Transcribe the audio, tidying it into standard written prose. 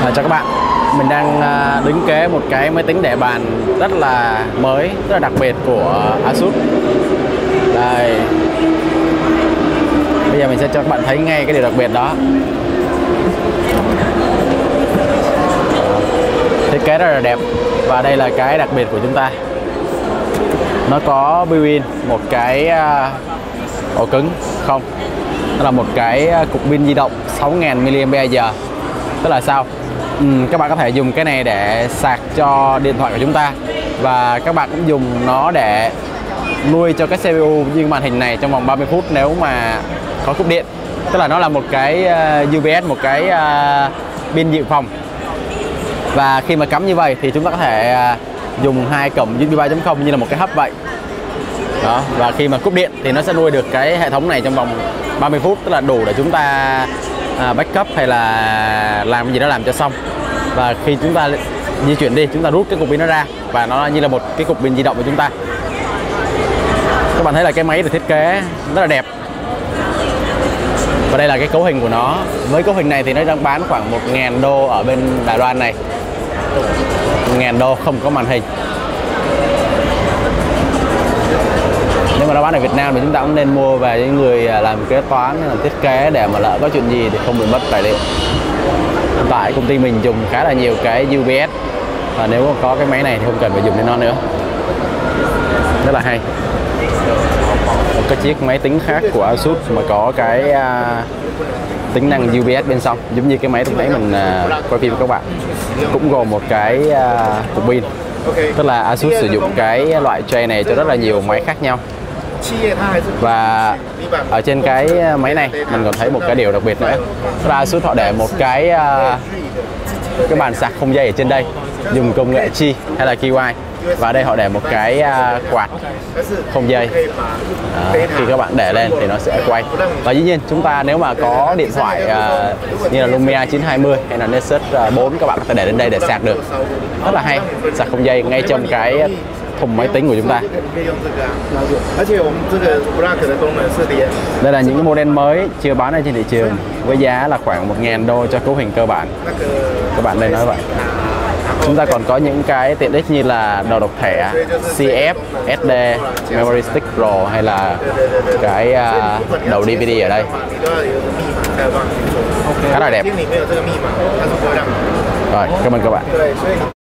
Chào các bạn, mình đang đứng kế một cái máy tính để bàn rất là mới, rất là đặc biệt của Asus. Đây, bây giờ mình sẽ cho các bạn thấy ngay cái điều đặc biệt đó. Thiết kế rất là đẹp và đây là cái đặc biệt của chúng ta. Nó có built-in một cái ổ cứng không, đó là một cái cục pin di động 6000 mAh. Tức là sao? Các bạn có thể dùng cái này để sạc cho điện thoại của chúng ta, và các bạn cũng dùng nó để nuôi cho cái CPU như màn hình này trong vòng 30 phút nếu mà có cúp điện. Tức là nó là một cái UPS, một cái pin dự phòng. Và khi mà cắm như vậy thì chúng ta có thể dùng hai cổng USB 3.0 như là một cái hub vậy đó. Và khi mà cúp điện thì nó sẽ nuôi được cái hệ thống này trong vòng 30 phút, tức là đủ để chúng ta backup hay là làm cái gì đó làm cho xong. Và khi chúng ta di chuyển đi, chúng ta rút cái cục pin nó ra và nó như là một cái cục pin di động của chúng ta. Các bạn thấy là cái máy được thiết kế rất là đẹp. Và đây là cái cấu hình của nó. Với cấu hình này thì nó đang bán khoảng 1000 đô ở bên Đài Loan này. 1000 đô không có màn hình. Nếu mà nó bán ở Việt Nam thì chúng ta cũng nên mua về những người làm kế toán, làm thiết kế để mà lỡ có chuyện gì thì không bị mất tài liệu. Tại công ty mình dùng khá là nhiều cái UPS, và nếu mà có cái máy này thì không cần phải dùng đến nó nữa. Rất là hay. Một cái chiếc máy tính khác của Asus mà có cái tính năng UPS bên trong, giống như cái máy lúc nãy mình quay phim với các bạn, cũng gồm một cái cục pin. Tức là Asus sử dụng cái loại tray này cho rất là nhiều máy khác nhau. Và ở trên cái máy này mình còn thấy một cái điều đặc biệt nữa. Tức là Asus họ để một cái bàn sạc không dây ở trên đây, dùng công nghệ Qi hay là QI. Và đây họ để một cái quạt không dây. Khi các bạn để lên thì nó sẽ quay. Và dĩ nhiên chúng ta nếu mà có điện thoại như là Lumia 920 hay là Nexus 4, các bạn có thể để đến đây để sạc được. Rất là hay, sạc không dây ngay trong cái thùng máy tính của chúng ta. Đây là những cái model mới chưa bán ở trên thị trường với giá là khoảng 1000 đô cho cấu hình cơ bản. Các bạn đây nói vậy. Chúng ta còn có những cái tiện ích như là đầu đọc thẻ CF, SD, Memory Stick Pro hay là cái đầu DVD ở đây. Khá là đẹp. Rồi, cảm ơn các bạn.